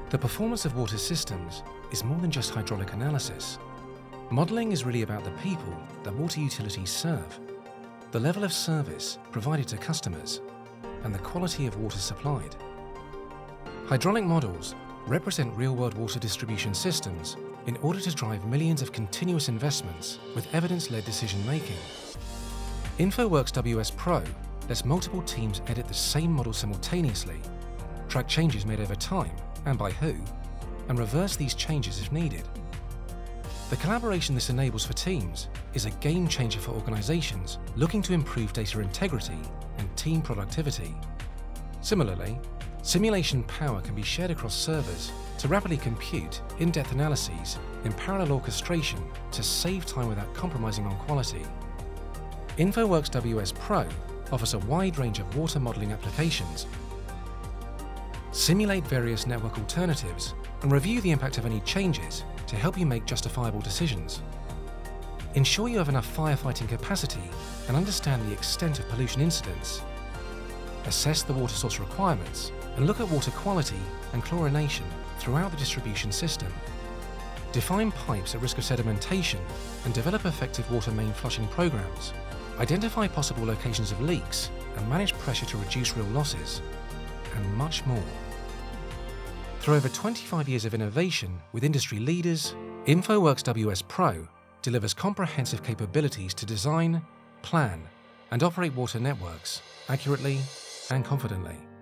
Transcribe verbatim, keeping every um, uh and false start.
The performance of water systems is more than just hydraulic analysis. Modelling is really about the people that water utilities serve, the level of service provided to customers, and the quality of water supplied. Hydraulic models represent real-world water distribution systems in order to drive millions of continuous investments with evidence-led decision-making. InfoWorks W S Pro lets multiple teams edit the same model simultaneously, track changes made over time and by who, and reverse these changes if needed. The collaboration this enables for teams is a game changer for organizations looking to improve data integrity and team productivity. Similarly, simulation power can be shared across servers to rapidly compute in-depth analyses in parallel orchestration to save time without compromising on quality. InfoWorks W S Pro offers a wide range of water modeling applications. Simulate various network alternatives and review the impact of any changes to help you make justifiable decisions. Ensure you have enough firefighting capacity and understand the extent of pollution incidents. Assess the water source requirements and look at water quality and chlorination throughout the distribution system. Define pipes at risk of sedimentation and develop effective water main flushing programs. Identify possible locations of leaks and manage pressure to reduce real losses, and much more. Through over twenty-five years of innovation with industry leaders, InfoWorks W S Pro delivers comprehensive capabilities to design, plan, and operate water networks accurately and confidently.